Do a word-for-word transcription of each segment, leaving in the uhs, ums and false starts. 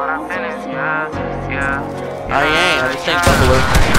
I ain't. I just think couple of.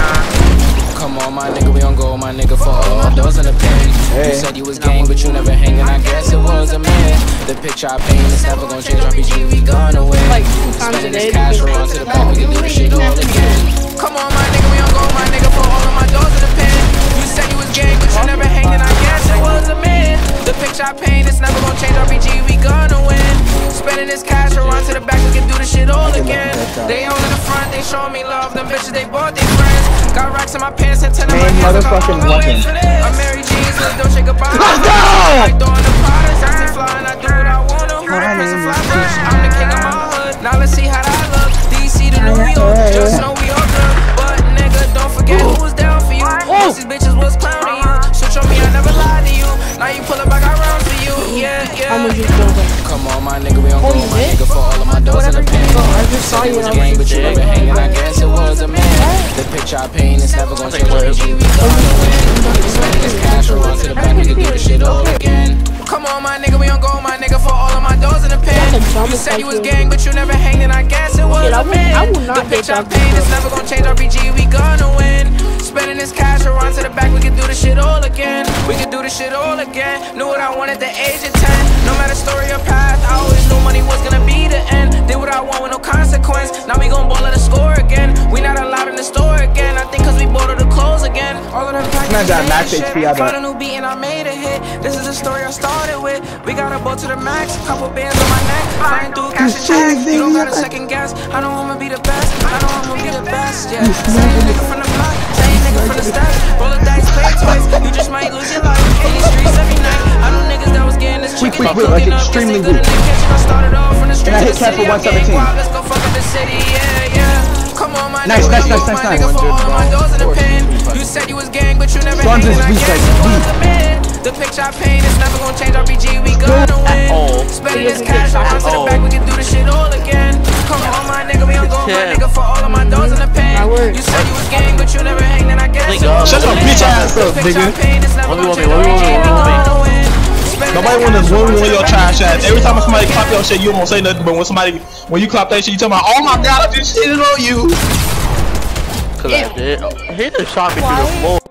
Come on, my nigga, we don't go, my nigga, for all my doors in the pen. Hey. You said you was gang, but you never hanging. I guess it was a man. The picture I paint is never gonna change. R P G, we gonna win. Like two times a Spending day. this cash, roll onto the back, we can do this shit all again. Come on, my nigga, we don't go, my nigga, for all of my doors in the pen. You said you was gang, but you never hanging. I guess it was a man. The picture I paint is never gonna change. R P G, we gonna win. Spending this cash, roll onto the back, we can do this shit all again. They all in the front, they showing me love. Them bitches, they bought their friends. Got racks in my pants and ten in my Man, hands. motherfucking weapon. I'm Mary G's, don't shake a bottle. Let's go! I throwing the products, I stay flying, I do what I wanna. Rappers and fly fresh, I'm the king of my hood. Now let's see how that look. D C to New York, just know we all good. But nigga, don't forget who was down for you. Most these bitches was clowning you. Switch on me, I never lied to you. Now you pull up, I got rounds for you. Yeah, yeah. How much you doing? Come on, my nigga, we don't Oh, go, you my did? nigga, for all of my doors in the pen. I just saw you. Was gang, but you never hanging. I guess it was a man. The picture I paint is never gonna change. R P G, we gonna win. Spending this cash, roll onto the back, we can do this shit all again. Come on, my nigga, we don't go, my nigga, for all of my doors in the pen. You said you was gang, but you never hanging. I guess it was Shit, I a will- man. I will not The date picture I that paint girl. is never gonna change. R P G, we gonna win. Spending this cash, roll onto the back, we can do this shit all again. We can do this shit all again. Knew what I wanted at the age of ten. No matter story or path, I always knew money was gonna be the end. Did what I want with no consequence. Now we gon' ball at the score again. We not allowed in the store again. I think cause we bought all the clothes again. All of them Man, that max shit. H P, I bet. Found a new beat and I made a hit. This is the story I started with. We got a boat to the max, couple bands on my neck. Flying through cash and checks. You don't gotta second guess. I know I'ma be the best. I know I'ma be the best. Yeah. Same nigga from the block, same nigga from the steps. Roll the dice, play it twice. You just might lose your life. In these streets every night. I know niggas that was getting this chicken. Wait, wait, wait, like extremely weak. I started off from the streets And I of hit the cap for city. I'm one getting seventeen. wild. Let's go fuck up the city. Yeah, yeah. Come on, my Nice, nigga, nice, we nice, go, nice, my nice. nigga, for all of my doors in the pen. You said you was gang, but you never Guns hanging. is I weak, guess like, it was weak. a man. The picture I paint is never gonna change. R P G, we gonna win. all. Spending this cash, I run to the all. back, we can do this shit all again. Come on, my nigga, we don't go, my Yeah. nigga, for all of my doors in the pen. My word. You said you was gang, but you never hanging. I guess Thank it God. was Shut a your man. bitch ass The up, picture I nigga. paint is never What we gonna want change. me, R what P we G, want we me, what we want me? gonna win. Spending Nobody this wanna cash, I ruin run to your the trash back, ass. Every time somebody clap your shit, you won't say nothing. But when somebody, when you clap that shit, you talking about, oh my god, I just shit it on you. Cause I did. Hit the shot me through the floor.